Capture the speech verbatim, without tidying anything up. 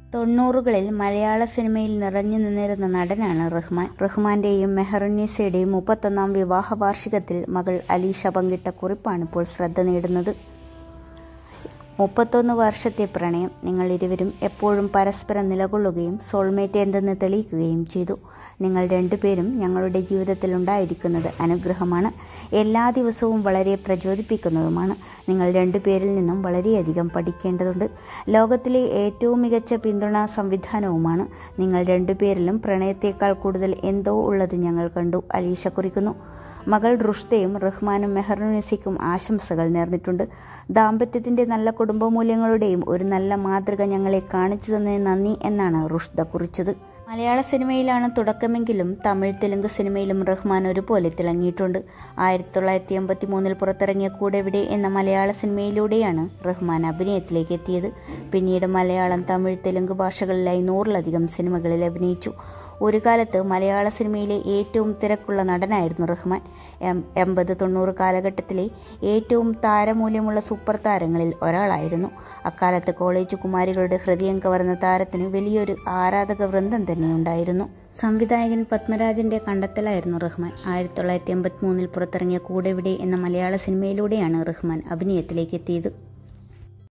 തൊണ്ണൂറുകളിൽ മലയാള സിനിമയിൽ നിറഞ്ഞു നിന്നിരുന്ന നടനാണ് റഹ്മാൻ. റഹ്മാന്റെയും മെഹറുന്നീസയുടെയും മുപ്പത്തൊന്നാം വിവാഹ വാർഷികത്തിൽ മകൾ അലീഷ പങ്കിട്ട കുറിപ്പാണിപ്പോൾ ശ്രദ്ധ നേടുന്നത്. മുപ്പത്തൊന്ന് വർഷത്തെ പ്രണയം. നിങ്ങൾ ഇരുവരും എപ്പോഴും പരസ്പരം നിലകൊള്ളുകയും സോൾമേറ്റ് എന്തെന്ന് തെളിയിക്കുകയും ചെയ്തു. നിങ്ങൾ രണ്ടുപേരും ഞങ്ങളുടെ ജീവിതത്തിൽ ഉണ്ടായിരിക്കുന്നത് അനുഗ്രഹമാണ്. എല്ലാ ദിവസവും വളരെ പ്രചോദിപ്പിക്കുന്നതുമാണ്. നിങ്ങൾ രണ്ടുപേരിൽ നിന്നും വളരെയധികം പഠിക്കേണ്ടതുണ്ട്. ലോകത്തിലെ ഏറ്റവും മികച്ച പിന്തുണാ സംവിധാനവുമാണ്. നിങ്ങൾ രണ്ടുപേരിലും പ്രണയത്തേക്കാൾ കൂടുതൽ എന്തോ ഉള്ളത് ഞങ്ങൾ കണ്ടു, അലീഷ കുറിക്കുന്നു. മകൾ റുഷ്ദയും റഹ്മാനും മെഹറുന്നീസയ്ക്കും ആശംസകൾ നേർന്നിട്ടുണ്ട്. ദാമ്പത്യത്തിന്റെ നല്ല കുടുംബമൂല്യങ്ങളുടെയും ഒരു നല്ല മാതൃക ഞങ്ങളെ കാണിച്ചു തന്നതിന് നന്ദി എന്നാണ് റുഷ്ദ കുറിച്ചത്. മലയാള സിനിമയിലാണ് തുടക്കമെങ്കിലും തമിഴ് തെലുങ്ക് സിനിമയിലും റഹ്മാൻ ഒരുപോലെ തിളങ്ങിയിട്ടുണ്ട്. ആയിരത്തി തൊള്ളായിരത്തി എൺപത്തി മൂന്നിൽ പുറത്തിറങ്ങിയ കൂടെവിടെ എന്ന മലയാള സിനിമയിലൂടെയാണ് റഹ്മാൻ അഭിനയത്തിലേക്ക് എത്തിയത്. പിന്നീട് മലയാളം, തമിഴ്, തെലുങ്ക് ഭാഷകളിലായി നൂറിലധികം സിനിമകളിൽ അഭിനയിച്ചു. ഒരു കാലത്ത് മലയാള സിനിമയിലെ ഏറ്റവും തിരക്കുള്ള നടനായിരുന്നു റഹ്മാൻ. എം എൺപത് തൊണ്ണൂറ് കാലഘട്ടത്തിലെ ഏറ്റവും താരമൂല്യമുള്ള സൂപ്പർ താരങ്ങളിൽ ഒരാളായിരുന്നു. അക്കാലത്ത് കോളേജ് കുമാരികളുടെ ഹൃദയം കവർന്ന താരത്തിന് വലിയൊരു ആരാധക വൃന്ദം തന്നെയുണ്ടായിരുന്നു. സംവിധായകൻ പത്മരാജന്റെ കണ്ടെത്തലായിരുന്നു റഹ്മാൻ. ആയിരത്തി തൊള്ളായിരത്തി എൺപത്തി മൂന്നിൽ പുറത്തിറങ്ങിയ കൂടെവിടെ എന്ന മലയാള സിനിമയിലൂടെയാണ് റഹ്മാൻ അഭിനയത്തിലേക്ക് എത്തിയത്.